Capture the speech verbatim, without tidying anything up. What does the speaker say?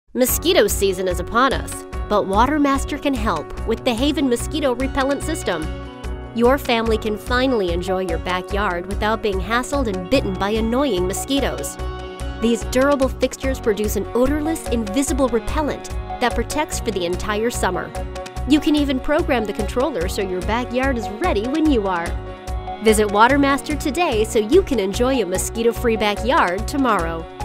Mosquito season is upon us, but Watermaster can help with the Haven Mosquito Repellent System. Your family can finally enjoy your backyard without being hassled and bitten by annoying mosquitoes. These durable fixtures produce an odorless, invisible repellent that protects for the entire summer. You can even program the controller so your backyard is ready when you are. Visit Watermaster today so you can enjoy a mosquito-free backyard tomorrow.